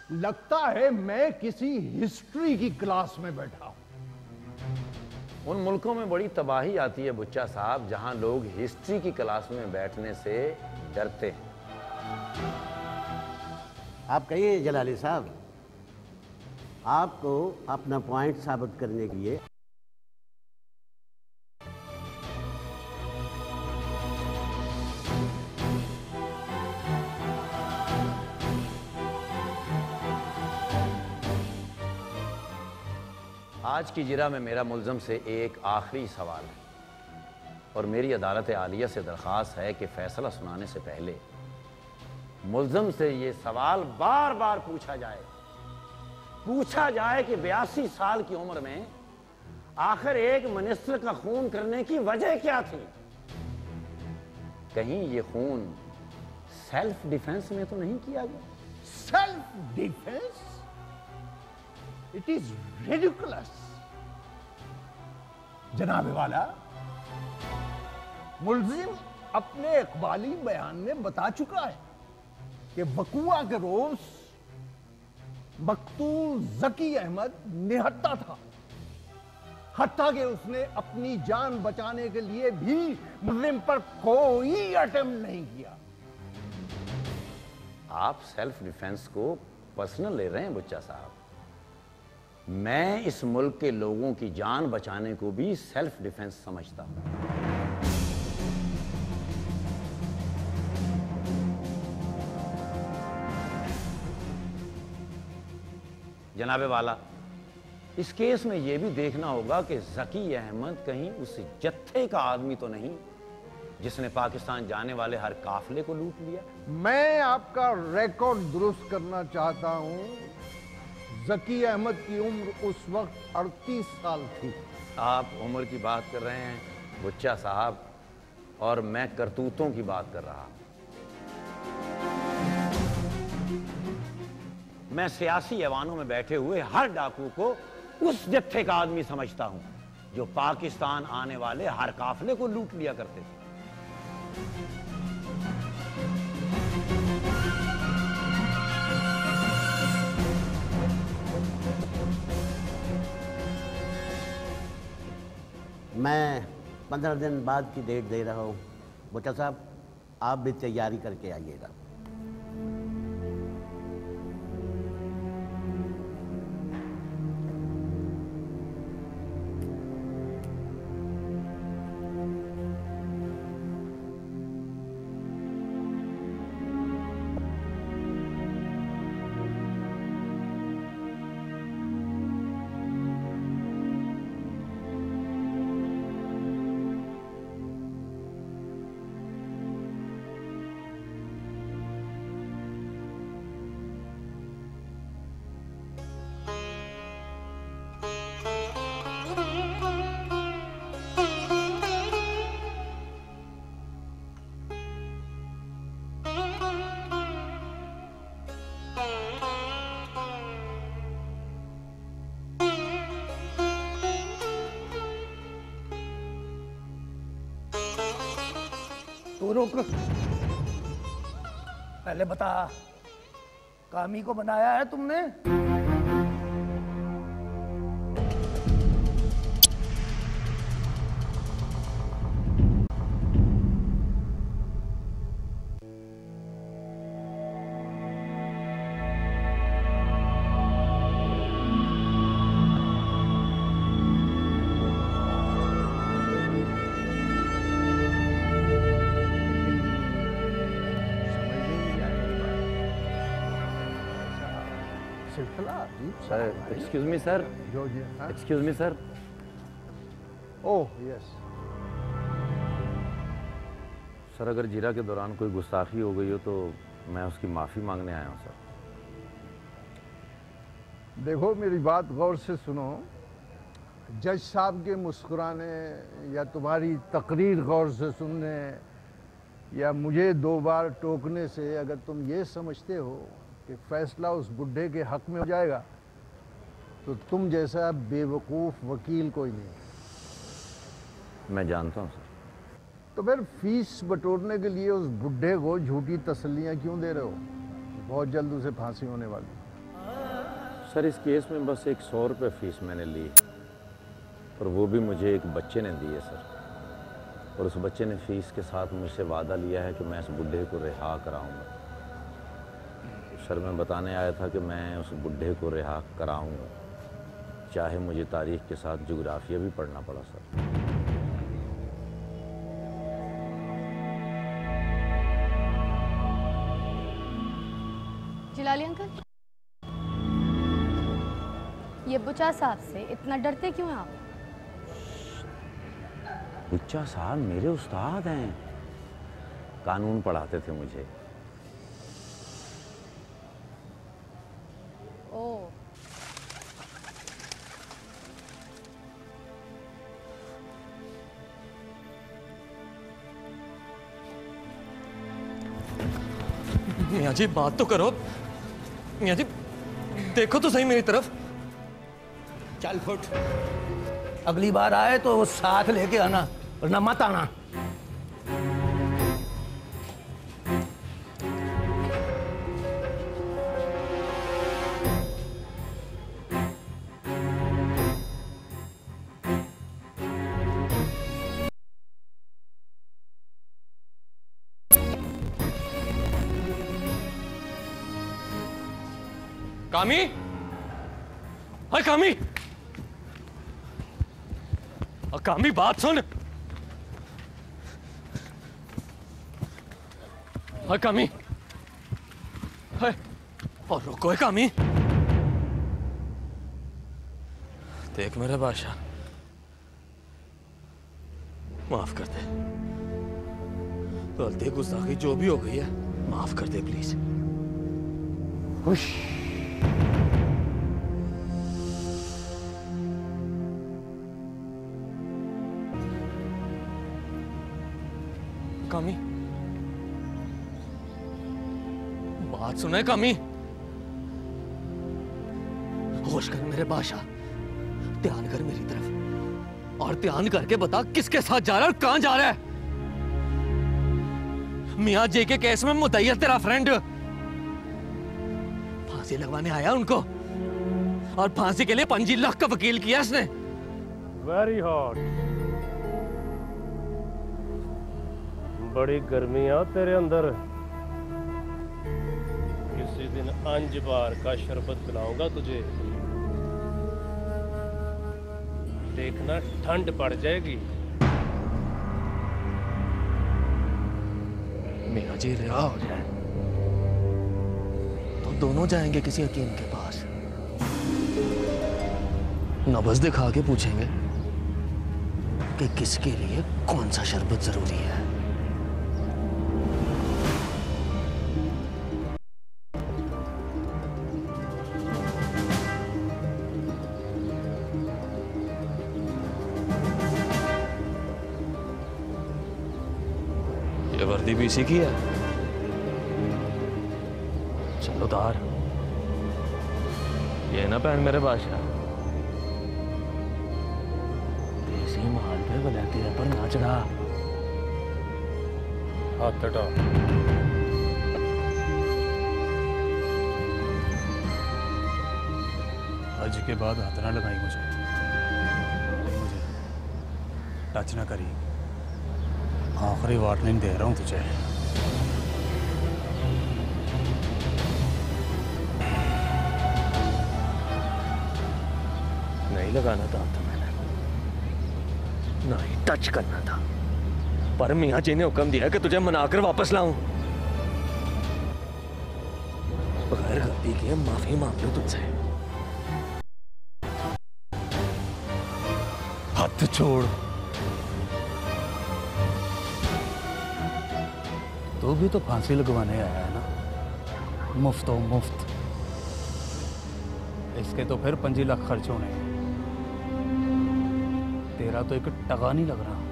लगता है मैं किसी हिस्ट्री की क्लास में बैठा हूं। उन मुल्कों में बड़ी तबाही आती है बुच्चा साहब जहां लोग हिस्ट्री की क्लास में बैठने से डरते हैं। आप कहिए जलाली साहब, आपको अपना पॉइंट साबित करने के लिए आज की जिरा में मेरा मुल्ज़म से एक आखिरी सवाल है और मेरी अदालत आलिया से दरख्वास्त है कि फैसला सुनाने से पहले मुल्ज़म से ये सवाल बार बार पूछा जाए कि 82 साल की उम्र में आखिर एक मिनिस्टर का खून करने की वजह क्या थी? कहीं ये खून सेल्फ डिफेंस में तो नहीं किया गया? Self defence? It is ridiculous. जनाबे वाला, मुल्जिम अपने इकबाली बयान में बता चुका है कि वकुआ के रोज मकतूल जकी अहमद निहत्था था, हत्ता कि उसने अपनी जान बचाने के लिए भी मुल्जिम पर कोई अटेम्प्ट नहीं किया। आप सेल्फ डिफेंस को पर्सनल ले रहे हैं बुच्चा साहब। मैं इस मुल्क के लोगों की जान बचाने को भी सेल्फ डिफेंस समझता हूं। जनाबे वाला, इस केस में यह भी देखना होगा कि जकी अहमद कहीं उस जत्थे का आदमी तो नहीं जिसने पाकिस्तान जाने वाले हर काफिले को लूट लिया। मैं आपका रिकॉर्ड दुरुस्त करना चाहता हूं। जकी अहमद की उम्र उस वक्त 38 साल थी। आप उम्र की बात कर रहे हैं बुच्चा साहब और मैं करतूतों की बात कर रहा हूं। मैं सियासी ऐवानों में बैठे हुए हर डाकू को उस जत्थे का आदमी समझता हूं जो पाकिस्तान आने वाले हर काफिले को लूट लिया करते थे। मैं 15 दिन बाद की डेट दे रहा हूँ। बुच्चा साहब, आप भी तैयारी करके आइएगा। तो रुक, पहले बता, कामी को बनाया है तुमने? Sir, excuse me sir. Excuse me sir. Oh yes sir, अगर जीरा के दौरान कोई गुस्ताखी हो गई हो तो मैं उसकी माफ़ी मांगने आया हूँ सर। देखो, मेरी बात गौर से सुनो। जज साहब के मुस्कुराने या तुम्हारी तकरीर गौर से सुनने या मुझे 2 बार टोकने से अगर तुम ये समझते हो कि फैसला उस बुढ़े के हक में हो जाएगा तो तुम जैसा बेवकूफ़ वकील कोई नहीं। मैं जानता हूँ सर। तो फिर फीस बटोरने के लिए उस बुढ़े को झूठी तसल्लियाँ क्यों दे रहे हो? बहुत जल्द उसे फांसी होने वाली। सर इस केस में बस एक 100 रुपये फीस मैंने ली और वो भी मुझे एक बच्चे ने दी है सर। और उस बच्चे ने फीस के साथ मुझसे वादा लिया है कि मैं इस बुढ़े को रिहा कराऊंगा। सर मैं बताने आया था कि मैं उस बुढ़े को रिहा कराऊंगा, चाहे मुझे तारीख के साथ जोग्राफिया भी पढ़ना पड़ा सर। जिलाली अंकल, ये बुचा साहब से इतना डरते क्यों हैं आप? बुच्चा साहब मेरे उस्ताद हैं, कानून पढ़ाते थे मुझे। ओह, मियाँ जी बात तो करो। मियाँ जी देखो तो सही मेरी तरफ। चल फुट, अगली बार आए तो साथ लेके आना वरना मत आना। कामी, हाय कामी, कामी बात सुन। हाय कामी, हाय और रुको है कामी। देख मेरे बादशाह, माफ कर दे, गलती गुस्ताखी जो भी हो गई है माफ कर दे प्लीज। खुश कामी, बात सुने कामी। होश कर मेरे बादशाह, ध्यान कर मेरी तरफ और ध्यान करके बता किसके साथ जा रहा है और कहां जा रहा है। मियां जी के केस में मुद्दई है तेरा फ्रेंड, फांसी लगवाने आया उनको और फांसी के लिए 5 लाख का वकील किया इसने। वेरी हॉट, बड़ी गर्मी है तेरे अंदर। किसी दिन 5 बार का शरबत पिलाऊंगा तुझे, देखना ठंड पड़ जाएगी। मियां जी रिहा हो जाए तो दोनों जाएंगे किसी हकीम के पास, नब्ज दिखा के पूछेंगे कि किसके लिए कौन सा शरबत जरूरी है। ये वर्दी भी इसी की है। चलो उतार, ये ना पहन मेरे बादशाह। देसी माल पे वलैती है पर ना चढ़ा। हाथ हटा। आज के बाद हाथ ना लगाई मुझे टच ना करी। आखिरी वार्निंग दे रहा हूं तुझे। नहीं लगाना था तो मैंने, ना ही टच करना था, पर मियां जी ने हुक्म दिया कि तुझे मनाकर वापस लाऊं। बगैर गलती के माफी मांग लो तुझसे। हाथ छोड़। तू भी तो फांसी लगवाने आया है ना, मुफ्त हो मुफ्त। इसके तो फिर 5 लाख खर्च होने, तेरा तो एक टका नहीं लग रहा।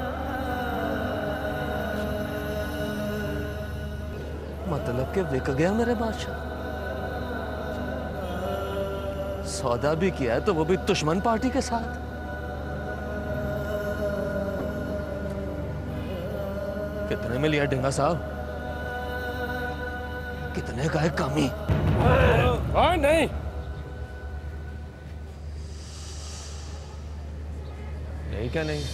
मतलब के विक गया मेरे बादशाह। सौदा भी किया है तो वो भी दुश्मन पार्टी के साथ। कितने में लिया डिंगा साहब? कितने का है कामी? नहीं, नहीं क्या नहीं?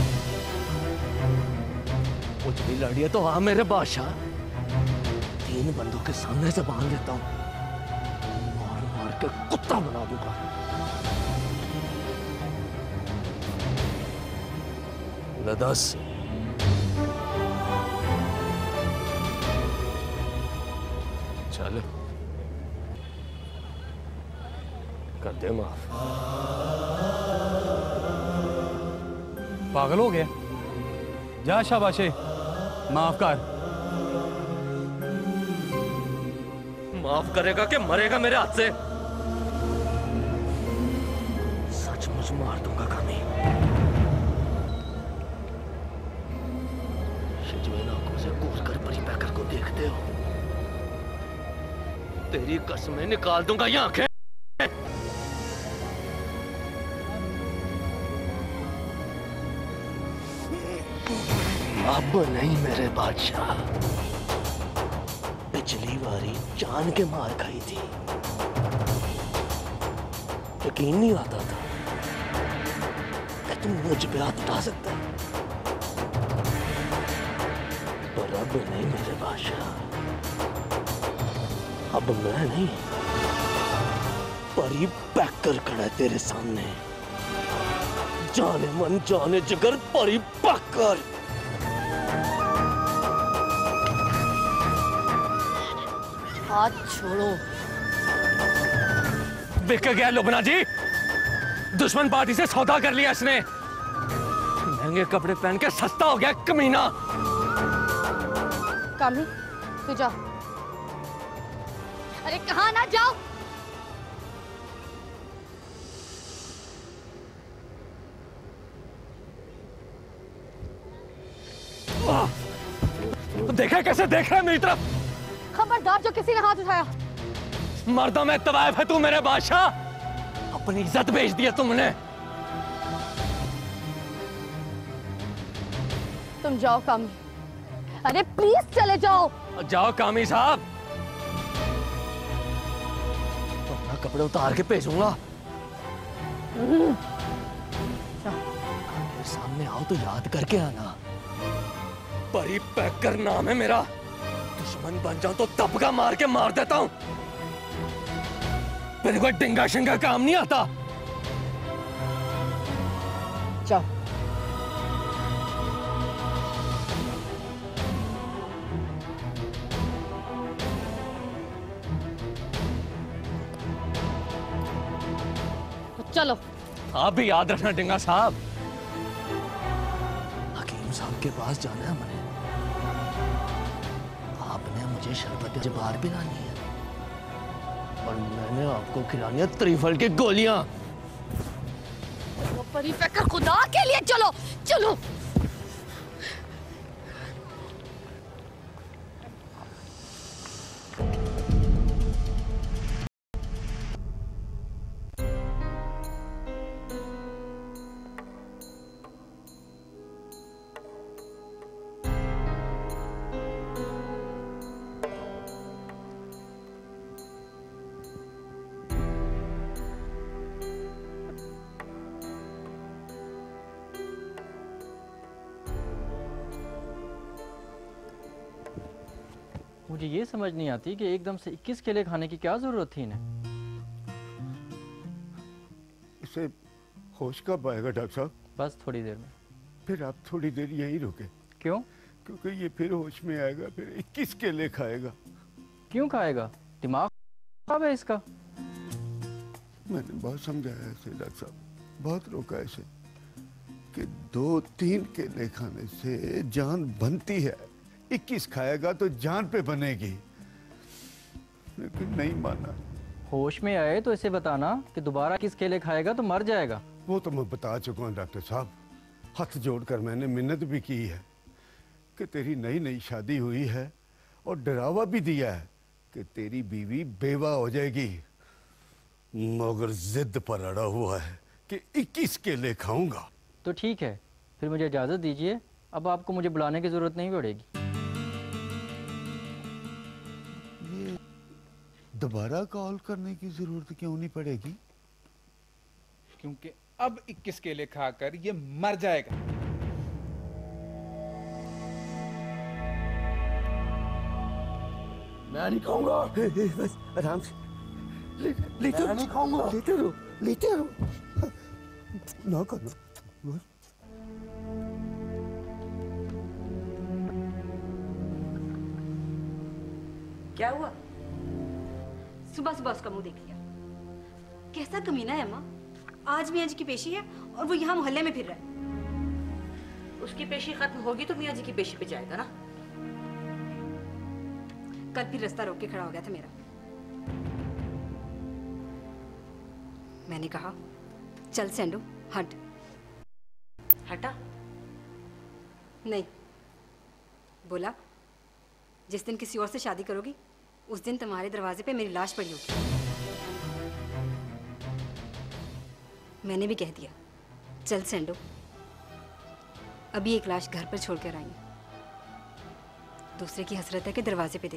कुछ भी लड़िए तो हाँ मेरे बादशाह, 3 बंदों के सामने से बांध देता हूँ, मार मार के कुत्ता बना दूंगा। ले 10। चल कर दे माफ। पागल हो गया? जा शाबाशे, माफ कर। माफ करेगा कि मरेगा मेरे हाथ से? सचमुच मार दूंगा कामी। ये जो इन आंखों से घूर कर परी पैकर को देखते हो, तेरी कसमें निकाल दूंगा ये आंखें। अब नहीं मेरे बादशाह, पिछली बारी जान के मार खाई थी, यकीन नहीं आता था कि तुम मुझ पे हाथ उठा सकता है, पर अब नहीं मेरे बादशाह, अब मैं नहीं, परी पैकर खड़ा है तेरे सामने, जाने मन जाने जिगर परी पैकर। हाथ छोड़ो। बिक गया लुबना जी, दुश्मन पार्टी से सौदा कर लिया इसने, महंगे कपड़े पहन के सस्ता हो गया कमीना। कामी तू जा। अरे कहाँ ना जाओ। देखा कैसे देख रहा है मेरी तरफ? खबरदार जो किसी ने हाथ उठाया। मर्दों में तवायफ है तू मेरे बादशाह, अपनी इज्जत बेच दी है तुमने। तुम जाओ कामी, अरे प्लीज चले जाओ। जाओ कामी साहब, वरना कपड़े उतार के भेजूंगा। मेरे सामने आओ तो याद करके आना, परी पैकर नाम है मेरा, दुश्मन बन जाऊं तो तबका मार के मार देता हूं, फिर कोई डिंगा शिंगा काम नहीं आता। जाओ। तो चलो। आप भी याद रखना डिंगा साहब, हकीम साहब के पास जाना है मैंने, आपने मुझे शरबत जबार पिलानी है और मैंने आपको खिलानी है त्रिफल की गोलियां। तो परी पैकर खुदा के लिए चलो चलो। मुझे ये समझ नहीं आती कि एकदम से 21 केले खाने की क्या जरूरत थी इन्हें। इसे होश कब आएगा डॉक्टर साहब? बस थोड़ी देर में। फिर आप थोड़ी देर यहीं रुके। क्यों? क्योंकि ये फिर होश में आएगा, फिर 21 केले खाएगा। क्यों खाएगा? दिमाग खराब है इसका। मैंने बहुत समझाया इसे डॉक्टर साहब, बहुत रोका इसे कि 2-3 केले खाने से जान बनती है, 21 खाएगा तो जान पे बनेगी, लेकिन नहीं माना। होश में आए तो इसे बताना कि दोबारा 21 केले खाएगा तो मर जाएगा। वो तो मैं बता चुका हूँ डॉक्टर साहब, हाथ जोड़कर मैंने मिन्नत भी की है कि तेरी नई नई शादी हुई है और डरावा भी दिया है कि तेरी बीवी बेवा हो जाएगी, मगर जिद पर अड़ा हुआ है कि 21 केले खाऊंगा। तो ठीक है, फिर मुझे इजाज़त दीजिए, अब आपको मुझे बुलाने की ज़रूरत नहीं पड़ेगी। ये दोबारा कॉल करने की ज़रूरत क्यों नहीं पड़ेगी? क्योंकि अब 21 केले खाकर ये मर जाएगा। मैं नहीं खाऊंगा। बस आराम से लेते मैं नहीं खाऊंगा। लेते रहो ना करना। क्या हुआ? सुबह सुबह उसका मुंह देख लिया। कैसा कमीना है माँ, आज मियाँ जी की पेशी है और वो यहाँ मोहल्ले में फिर रहा है। उसकी पेशी खत्म होगी तो मियाँ जी की पेशी पे जाएगा ना। कल फिर रास्ता रोक के खड़ा हो गया था मेरा। मैंने कहा चल सेंडो हट। हटा? नहीं, बोला जिस दिन किसी और से शादी करोगी उस दिन तुम्हारे दरवाजे पे मेरी लाश पड़ी होगी। मैंने भी कह दिया चल सेंडो, अभी एक लाश घर पर छोड़कर आई। दूसरे की हसरत है कि दरवाजे पे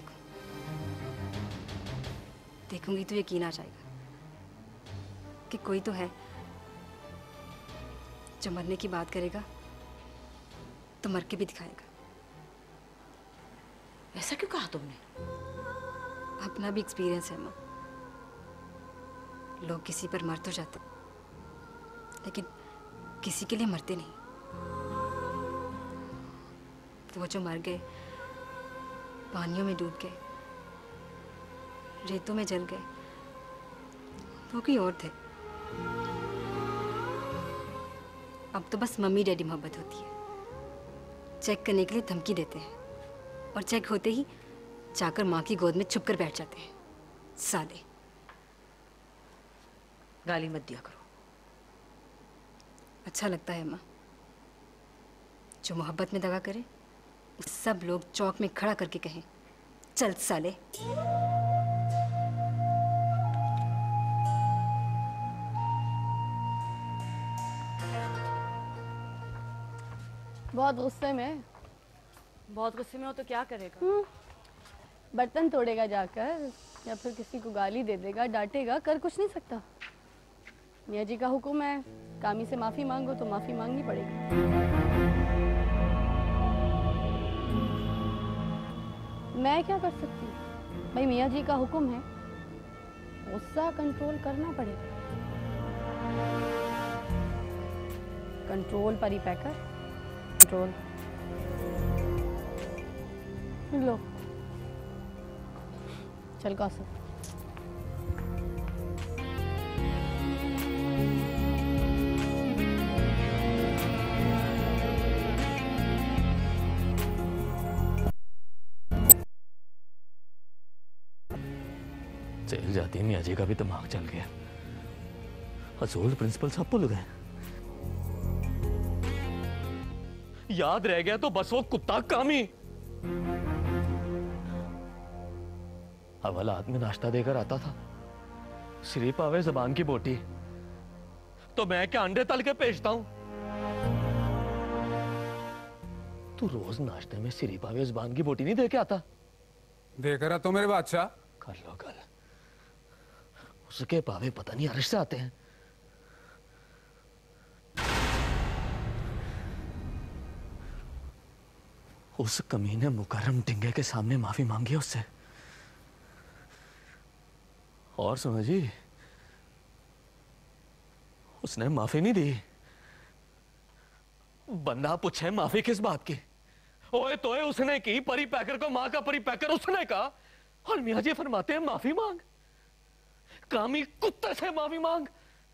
देखूंगी तो यकीन आ जाएगा कि कोई तो है जो मरने की बात करेगा तो मर के भी दिखाएगा। ऐसा क्यों कहा तुमने? अपना भी एक्सपीरियंस है माँ। लोग किसी पर मर तो जाते लेकिन किसी के लिए मरते नहीं। वो जो मर गए, पानियों में डूब गए, रेतों में जल गए, वो कोई और थे। अब तो बस मम्मी डैडी मोहब्बत होती है। चेक करने के लिए धमकी देते हैं और चेक होते ही जाकर माँ की गोद में छुप कर बैठ जाते हैं। साले। गाली मत दिया करो। अच्छा लगता है माँ, जो मोहब्बत में दगा करे सब लोग चौक में खड़ा करके कहें चल साले। बहुत गुस्से में। बहुत गुस्से में हो तो क्या करेगा? बर्तन तोड़ेगा जाकर या फिर किसी को गाली दे देगा, डांटेगा, कर कुछ नहीं सकता। मियाँ जी का हुक्म है, कामी से माफी मांगो तो माफी मांगनी पड़ेगी। मैं क्या कर सकती हूँ भाई, मियाँ जी का हुक्म है, गुस्सा कंट्रोल करना पड़ेगा। कंट्रोल परी पैकर, कंट्रोल। लो चल कौसर। जेल जाती मियाँ जी का भी दिमाग चल गया। असूल प्रिंसिपल सब भूल गए। याद रह गया तो बस वो कुत्ता कामी। हवालात में नाश्ता देकर आता था, सिर्फ आवे जबान की बोटी, तो मैं क्या अंडे तल के भेजता हूं? तू रोज नाश्ते में सिर्फ आवे जबान की बोटी नहीं दे के आता? देकर आता हूं मेरे बादशाह। कर लो कल, उसके पावे पता नहीं अर्श से आते हैं। उस कमीने मुकर्रम टिंगे के सामने माफी मांगी उससे। और सुनो जी, उसने माफी नहीं दी। बंदा पूछे माफी किस बात की? ओए तोए उसने की, परी पैकर को मां का परी पैकर उसने कहा, और मियां जी फरमाते हैं माफी मांग। कामी कुत्ते से माफी मांग।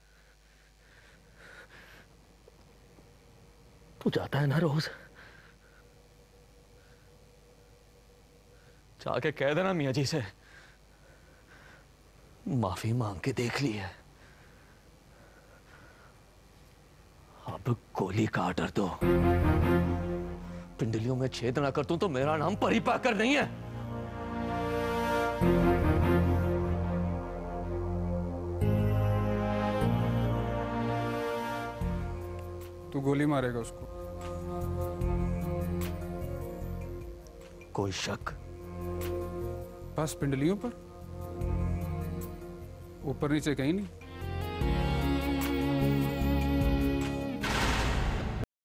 तू जाता है ना रोज, जाके कह देना मियां जी से माफी मांग के देख ली है, अब गोली का ऑर्डर दो। पिंडलियों में छेद ना कर दूं तो मेरा नाम परी पैकर नहीं है। तू गोली मारेगा उसको? कोई शक? बस पिंडलियों पर, ऊपर नीचे कहीं नहीं।